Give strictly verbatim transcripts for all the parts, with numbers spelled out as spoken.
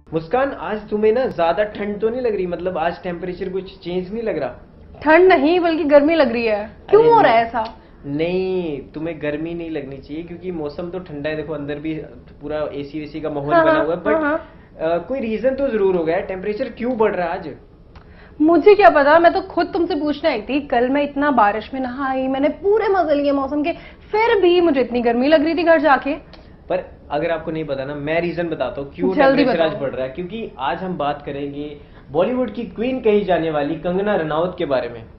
मुस्कान, आज तुम्हें ना ज्यादा ठंड तो नहीं लग रही? मतलब आज टेम्परेचर कुछ चेंज नहीं लग रहा? ठंड नहीं बल्कि गर्मी लग रही है। क्यों हो रहा है ऐसा? नहीं, तुम्हें गर्मी नहीं लगनी चाहिए क्योंकि मौसम तो ठंडा है। देखो अंदर भी पूरा एसी वेसी का माहौल हाँ, बना हुआ है, बट हाँ, हाँ। कोई रीजन तो जरूर हो गया है। टेम्परेचर क्यों बढ़ रहा है आज? मुझे क्या पता, मैं तो खुद तुमसे पूछने आई थी। कल मैं इतना बारिश में नहाई, मैंने पूरे मजे लिए मौसम के, फिर भी मुझे इतनी गर्मी लग रही थी घर जाके। पर अगर आपको नहीं पता ना, मैं रीजन बताता हूँ क्यों टेम्परेचर आज बढ़ रहा है। क्योंकि आज हम बात करेंगे बॉलीवुड की क्वीन कही जाने वाली कंगना रनौत के बारे में।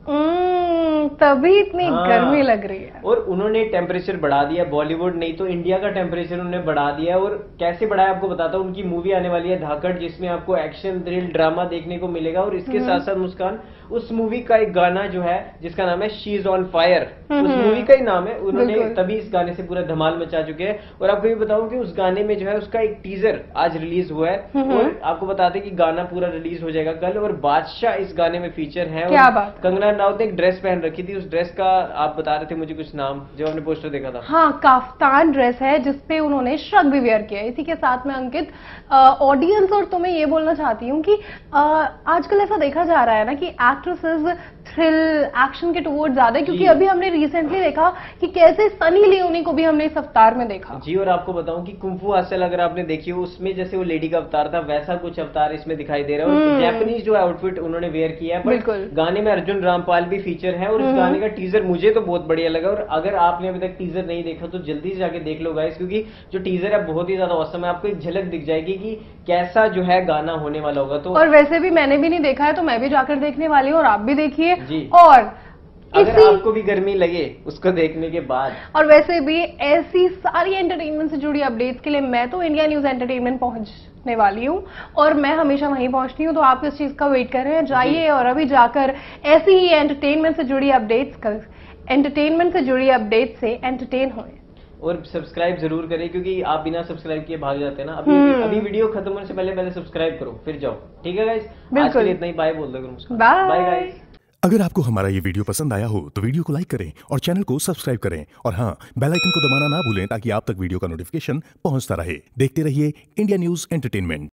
तभी इतनी हाँ, गर्मी लग रही है। और उन्होंने टेम्परेचर बढ़ा दिया। बॉलीवुड नहीं तो इंडिया का टेम्परेचर उन्होंने बढ़ा दिया। और कैसे बढ़ाया आपको बताता हूँ। उनकी मूवी आने वाली है धाकड़, जिसमें आपको एक्शन थ्रिल ड्रामा देखने को मिलेगा। और इसके साथ साथ मुस्कान, उस मूवी का एक गाना जो है जिसका नाम है शी इज ऑन फायर, उस मूवी का ही नाम है। उन्होंने तभी इस गाने से पूरा धमाल मचा चुके हैं। और आपको ये बताऊं कि उस गाने में जो है उसका एक टीजर आज रिलीज हुआ है। और आपको बताते कि गाना पूरा रिलीज हो जाएगा कल। और बादशाह इस गाने में फीचर है। क्या बात? कंगना रनौत ने एक ड्रेस पहन रखी थी। उस ड्रेस का आप बता रहे थे मुझे कुछ नाम, जो आपने पोस्टर देखा था। हाँ, काफ्तान ड्रेस है जिसपे उन्होंने श्रग भी वेयर किया है। इसी के साथ में अंकित, ऑडियंस और तुम्हें ये बोलना चाहती हूँ कि आ, आजकल ऐसा देखा जा रहा है ना कि एक्ट्रेसेस थ्रिल एक्शन के टुवर्ड ज्यादा, क्योंकि अभी हमने रिसेंटली देखा कि कैसे सनी लियोनी को भी हमने इस अवतार में देखा। जी, और आपको बताऊं कि कुंफू हासिल अगर आपने देखी हो, उसमें जैसे वो लेडी का अवतार था, वैसा कुछ अवतार इसमें दिखाई दे रहा है। और जैपनीज जो आउटफिट उन्होंने वेयर किया है। बिल्कुल। गाने में अर्जुन रामपाल भी फीचर है। और इस गाने का टीजर मुझे तो बहुत बढ़िया लगा। और अगर आपने अभी तक टीजर नहीं देखा तो जल्दी से जाके देख लो गाइस, क्योंकि जो टीजर है बहुत ही ज्यादा औसम है। आपको एक झलक दिख जाएगी कि कैसा जो है गाना होने वाला होगा। तो और वैसे भी मैंने भी नहीं देखा है, तो मैं भी जाकर देखने वाली हूँ और आप भी देखिए। जी, और अगर आपको भी गर्मी लगे उसको देखने के बाद। और वैसे भी ऐसी सारी एंटरटेनमेंट से जुड़ी अपडेट्स के लिए मैं तो इंडिया न्यूज एंटरटेनमेंट पहुंचने वाली हूं, और मैं हमेशा वहीं पहुंचती हूं। तो आप इस चीज का वेट कर रहे हैं, जाइए और अभी जाकर ऐसी ही एंटरटेनमेंट से जुड़ी अपडेट्स एंटरटेनमेंट से जुड़ी अपडेट से एंटरटेन हों। और सब्सक्राइब जरूर करें, क्योंकि आप बिना सब्सक्राइब किए भाग जाते हैं ना। अभी अभी वीडियो खत्म होने से पहले पहले सब्सक्राइब करो, फिर जाओ। ठीक है गाइस, आज के लिए इतना ही। बाय बोल दो। Bye guys. अगर आपको हमारा ये वीडियो पसंद आया हो तो वीडियो को लाइक करें और चैनल को सब्सक्राइब करें। और हाँ, बेल आइकन को दबाना ना भूलें ताकि आप तक वीडियो का नोटिफिकेशन पहुंचता रहे। देखते रहिए इंडिया न्यूज एंटरटेनमेंट।